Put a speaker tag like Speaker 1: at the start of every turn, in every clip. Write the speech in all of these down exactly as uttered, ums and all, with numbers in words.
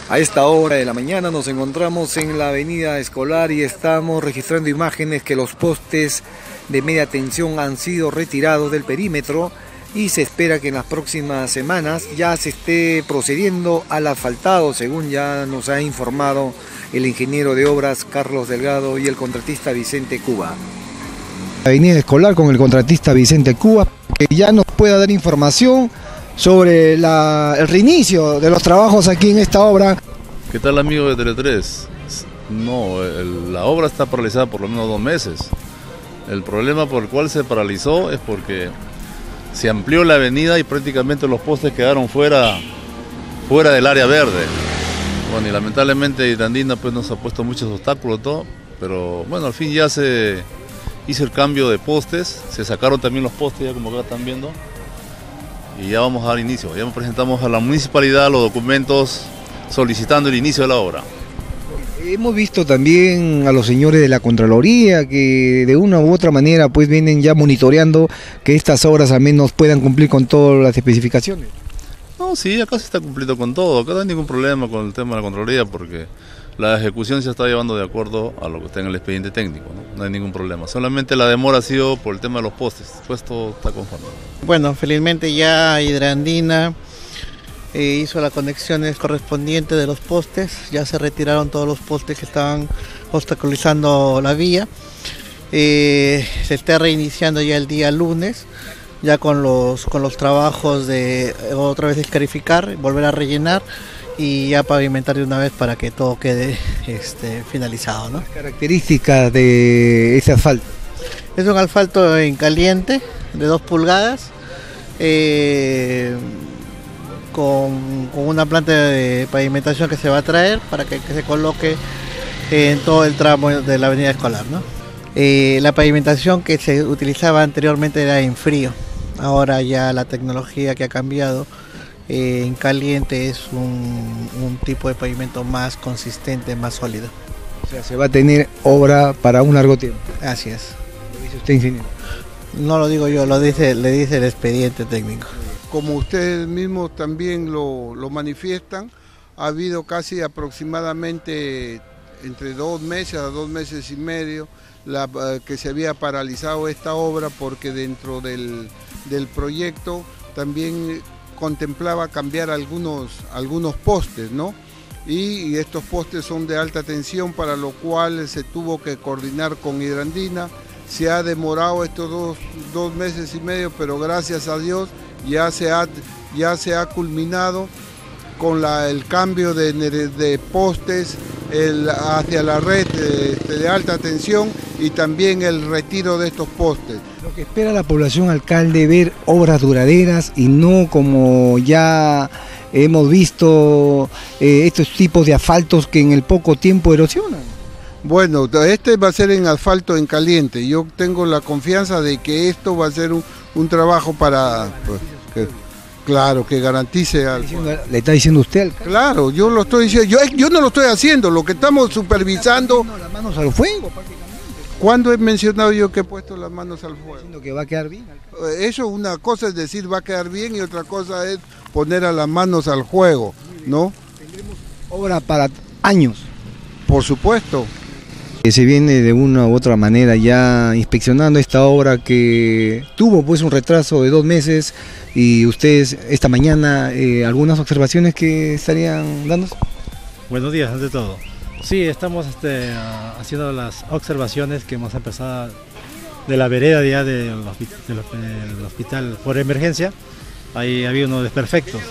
Speaker 1: A esta hora de la mañana nos encontramos en la avenida Escolar y estamos registrando imágenes que los postes de media tensión han sido retirados del perímetro y se espera que en las próximas semanas ya se esté procediendo al asfaltado, según ya nos ha informado el ingeniero de obras Carlos Delgado y el contratista Vicente Cuba. Avenida Escolar con el contratista Vicente Cuba, que ya nos pueda dar información sobre la, el reinicio de los trabajos aquí en esta obra.
Speaker 2: ¿Qué tal, amigo de Tele tres? No, el, la obra está paralizada por lo menos dos meses. El problema por el cual se paralizó es porque se amplió la avenida y prácticamente los postes quedaron fuera, fuera del área verde. Bueno, y lamentablemente Irandina pues nos ha puesto muchos obstáculos, todo, pero bueno, al fin ya se hizo el cambio de postes, se sacaron también los postes, ya como acá están viendo. Y ya vamos a dar inicio, ya presentamos a la municipalidad los documentos solicitando el inicio de la obra.
Speaker 1: Hemos visto también a los señores de la Contraloría que de una u otra manera pues vienen ya monitoreando que estas obras al menos puedan cumplir con todas las especificaciones.
Speaker 2: No, sí, acá se está cumpliendo con todo, acá no hay ningún problema con el tema de la Contraloría porque la ejecución se está llevando de acuerdo a lo que está en el expediente técnico, ¿no? No hay ningún problema. Solamente la demora ha sido por el tema de los postes, pues todo está conforme.
Speaker 3: Bueno, felizmente ya Hidrandina eh, hizo las conexiones correspondientes de los postes, ya se retiraron todos los postes que estaban obstaculizando la vía. Eh, se está reiniciando ya el día lunes, ya con los, con los trabajos de otra vez escarificar, volver a rellenar y ya pavimentar de una vez para que todo quede este, finalizado, ¿no?
Speaker 1: Características de ese asfalto.
Speaker 3: Es un asfalto en caliente de dos pulgadas eh, con, con una planta de pavimentación que se va a traer para que, que se coloque en todo el tramo de la avenida Escolar, ¿no? Eh, la pavimentación que se utilizaba anteriormente era en frío, ahora ya la tecnología que ha cambiado. Eh, en caliente es un, un tipo de pavimento más consistente, más sólido.
Speaker 1: O sea, se va a tener obra para un largo tiempo.
Speaker 3: Así es.
Speaker 1: ¿Lo dice usted, ingeniero?
Speaker 3: No lo digo yo, lo dice, le dice el expediente técnico.
Speaker 4: Como ustedes mismos también lo, lo manifiestan, ha habido casi aproximadamente entre dos meses a dos meses y medio la, que se había paralizado esta obra porque dentro del, del proyecto también contemplaba cambiar algunos, algunos postes, ¿no? Y, y estos postes son de alta tensión, para lo cual se tuvo que coordinar con Hidrandina. Se ha demorado estos dos, dos meses y medio, pero gracias a Dios ya se ha, ya se ha culminado con la, el cambio de, de postes el, hacia la red de, de alta tensión y también el retiro de estos postes.
Speaker 1: Lo que espera la población, alcalde, ver obras duraderas y no como ya hemos visto eh, estos tipos de asfaltos que en el poco tiempo erosionan.
Speaker 4: Bueno, este va a ser en asfalto en caliente. Yo tengo la confianza de que esto va a ser un, un trabajo para... Pues, que, claro, que garantice algo.
Speaker 1: ¿Le está diciendo usted, alcalde?
Speaker 4: Claro, yo lo estoy diciendo. Yo, yo no lo estoy haciendo, lo que estamos supervisando...
Speaker 1: Las manos al fuego, prácticamente.
Speaker 4: ¿Cuándo he mencionado yo que he puesto las manos al fuego?
Speaker 1: Diciendo que va a quedar bien.
Speaker 4: Eso, una cosa es decir va a quedar bien y otra cosa es poner a las manos al fuego, ¿no?
Speaker 1: Tendremos obra para años.
Speaker 4: Por supuesto.
Speaker 1: Se viene de una u otra manera ya inspeccionando esta obra que tuvo pues un retraso de dos meses y ustedes esta mañana eh, algunas observaciones que estarían dando.
Speaker 5: Buenos días, ante todo. Sí, estamos este, haciendo las observaciones que hemos empezado de la vereda ya del de hospital por emergencia. Ahí había unos desperfectos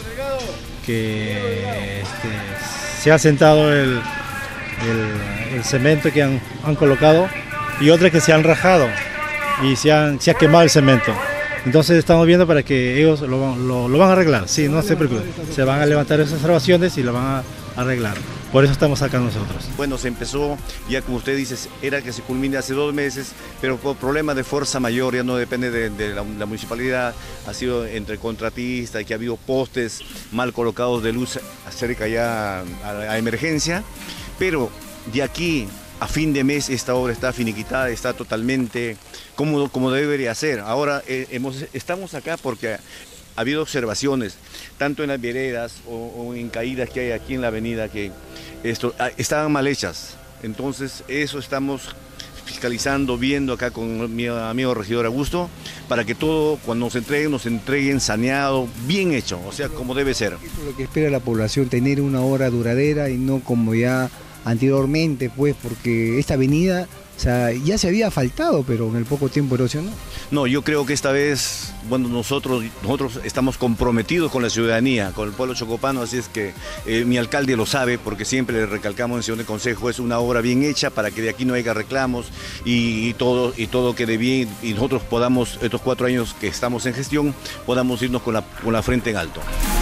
Speaker 5: que este, se ha sentado el, el, el cemento que han, han colocado y otras que se han rajado y se, han, se ha quemado el cemento. Entonces estamos viendo para que ellos lo, lo, lo van a arreglar, sí, no se preocupen. Se van a levantar esas observaciones y lo van a arreglar. Por eso estamos acá nosotros.
Speaker 6: Bueno, se empezó, ya como usted dice, era que se culmine hace dos meses, pero por problemas de fuerza mayor, ya no depende de, de la, la municipalidad, ha sido entre contratistas, que ha habido postes mal colocados de luz cerca ya a, a emergencia, pero de aquí a fin de mes esta obra está finiquitada, está totalmente como, como debería ser. Ahora eh, hemos, estamos acá porque ha habido observaciones, tanto en las veredas o, o en caídas que hay aquí en la avenida, que esto, estaban mal hechas. Entonces eso estamos fiscalizando, viendo acá con mi amigo regidor Augusto, para que todo, cuando nos entreguen, nos entreguen saneado, bien hecho, o sea, como debe ser.
Speaker 1: Eso es lo que espera la población, tener una obra duradera y no como ya anteriormente, pues, porque esta avenida, o sea, ya se había asfaltado, pero en el poco tiempo erosionó.
Speaker 6: No, yo creo que esta vez, bueno, nosotros, nosotros estamos comprometidos con la ciudadanía, con el pueblo chocopano, así es que eh, mi alcalde lo sabe, porque siempre le recalcamos en sesión de consejo, es una obra bien hecha para que de aquí no haya reclamos y, y, todo, y todo quede bien y nosotros podamos, estos cuatro años que estamos en gestión, podamos irnos con la, con la frente en alto.